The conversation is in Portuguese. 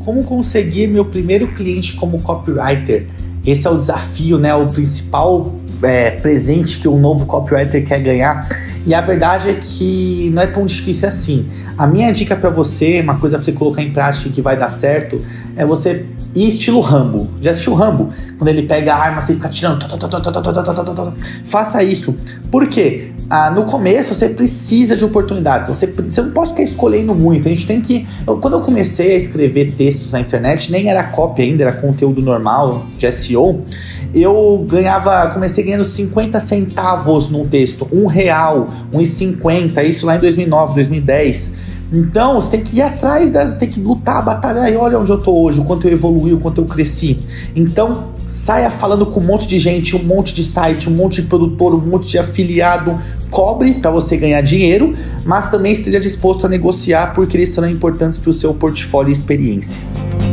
como conseguir meu primeiro cliente como copywriter. Esse é o desafio, né? O principal presente que o novo copywriter quer ganhar. E a verdade é que não é tão difícil assim. A minha dica para você, uma coisa para você colocar em prática que vai dar certo, é você ir estilo Rambo. Já assistiu Rambo? Quando ele pega a arma, você fica atirando. Faça isso. Por quê? No começo você precisa de oportunidades. Você não pode ficar escolhendo muito. A gente tem que... Quando eu comecei a escrever textos na internet, nem era copy ainda, era conteúdo normal de SEO. Eu comecei ganhando 50 centavos num texto, R$1, R$1,50, isso lá em 2009, 2010. Então, você tem que ir atrás tem que lutar, batalhar, e olha onde eu tô hoje, o quanto eu evoluí, o quanto eu cresci. Então, saia falando com um monte de gente, um monte de site, um monte de produtor, um monte de afiliado, cobre para você ganhar dinheiro, mas também esteja disposto a negociar porque eles serão importantes para o seu portfólio e experiência.